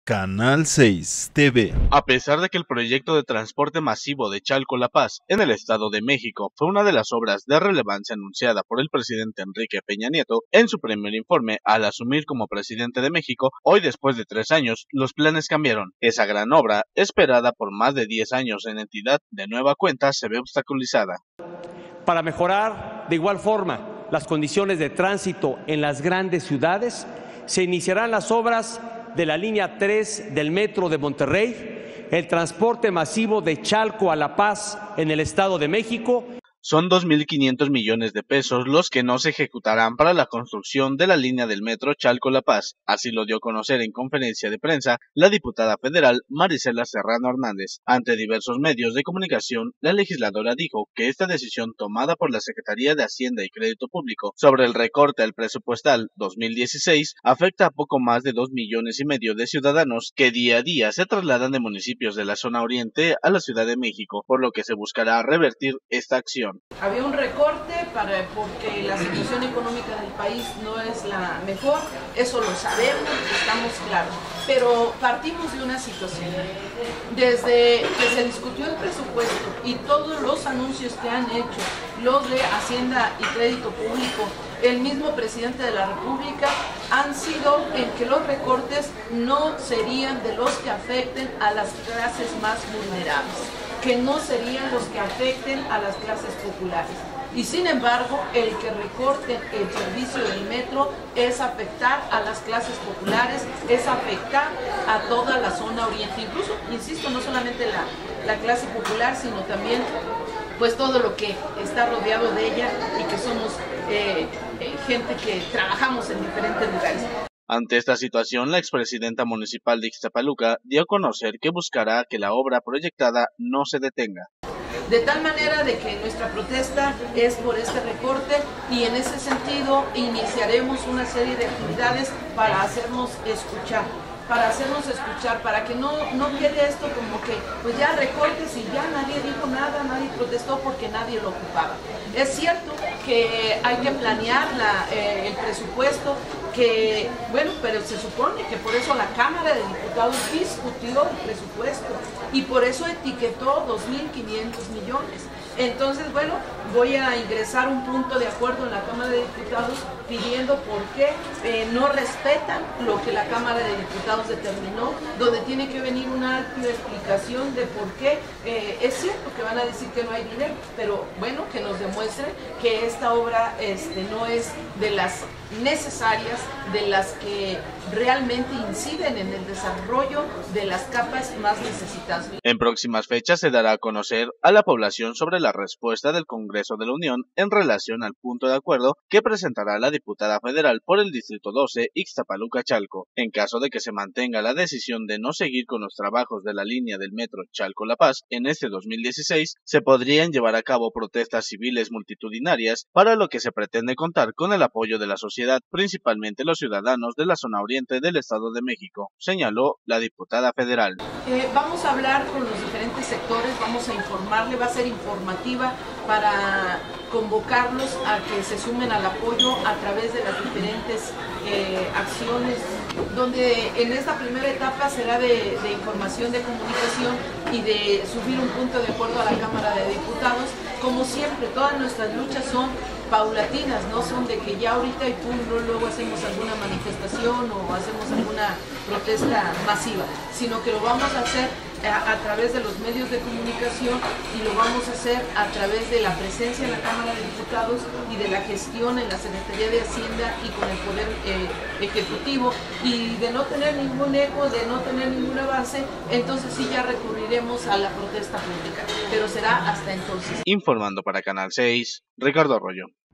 Canal 6 TV. A pesar de que el proyecto de transporte masivo de Chalco-La Paz en el Estado de México fue una de las obras de relevancia anunciada por el presidente Enrique Peña Nieto en su primer informe al asumir como presidente de México, hoy después de 3 años los planes cambiaron. Esa gran obra, esperada por más de 10 años en entidad, de nueva cuenta se ve obstaculizada. Para mejorar de igual forma las condiciones de tránsito en las grandes ciudades, se iniciarán las obras de la línea 3 del Metro de Monterrey, el transporte masivo de Chalco a La Paz en el Estado de México. Son 2.500 millones de pesos los que no se ejecutarán para la construcción de la línea del metro Chalco-La Paz. Así lo dio a conocer en conferencia de prensa la diputada federal Marisela Serrano Hernández. Ante diversos medios de comunicación, la legisladora dijo que esta decisión tomada por la Secretaría de Hacienda y Crédito Público sobre el recorte al presupuestal 2016 afecta a poco más de 2,5 millones de ciudadanos que día a día se trasladan de municipios de la zona oriente a la Ciudad de México, por lo que se buscará revertir esta acción. Había un recorte porque la situación económica del país no es la mejor, eso lo sabemos, estamos claros, pero partimos de una situación. Desde que se discutió el presupuesto y todos los anuncios que han hecho los de Hacienda y Crédito Público, el mismo presidente de la República, han sido en que los recortes no serían de los que afecten a las clases más vulnerables, que no serían los que afecten a las clases populares. Y sin embargo, el que recorte el servicio del metro es afectar a las clases populares, es afectar a toda la zona oriente, incluso, insisto, no solamente la clase popular, sino también pues todo lo que está rodeado de ella y que somos gente que trabajamos en diferentes lugares. Ante esta situación, la expresidenta municipal de Ixtapaluca dio a conocer que buscará que la obra proyectada no se detenga. De tal manera de que nuestra protesta es por este recorte y en ese sentido iniciaremos una serie de actividades para hacernos escuchar. Para que no quede esto como que pues ya recortes y ya nadie dijo nada, nadie protestó porque nadie lo ocupaba. Es cierto que hay que planear el presupuesto, que bueno, pero se supone que por eso la Cámara de Diputados discutió el presupuesto y por eso etiquetó 2.500 millones. Entonces, bueno, voy a ingresar un punto de acuerdo en la Cámara de Diputados pidiendo por qué no respetan lo que la Cámara de Diputados determinó, donde tiene que venir una amplia explicación de por qué. Es cierto que van a decir que no hay dinero, pero bueno, que nos demuestren que esta obra no es de las necesarias, de las que realmente inciden en el desarrollo de las capas más necesitadas. En próximas fechas se dará a conocer a la población sobre la respuesta del Congreso de la Unión en relación al punto de acuerdo que presentará la diputada federal por el Distrito 12 Ixtapaluca-Chalco. En caso de que se mantenga la decisión de no seguir con los trabajos de la línea del metro Chalco-La Paz en este 2016, se podrían llevar a cabo protestas civiles multitudinarias, para lo que se pretende contar con el apoyo de la sociedad, principalmente los ciudadanos de la zona oriente del Estado de México, señaló la diputada federal. Vamos a hablar con los diferentes sectores, vamos a informarle, va a ser informativa para convocarlos a que se sumen al apoyo a través de las diferentes acciones, donde en esta primera etapa será de información, de comunicación y de subir un punto de acuerdo a la Cámara de Diputados. Como siempre, todas nuestras luchas son paulatinas, no son de que ya ahorita y pum, luego hacemos alguna manifestación o hacemos alguna protesta masiva, sino que lo vamos a hacer a través de los medios de comunicación y lo vamos a hacer a través de la presencia en la Cámara de Diputados y de la gestión en la Secretaría de Hacienda y con el Poder Ejecutivo, y de no tener ningún eco, de no tener ningún avance, entonces sí ya recurriremos a la protesta pública, pero será hasta entonces. Informando para Canal 6, Ricardo Arroyo.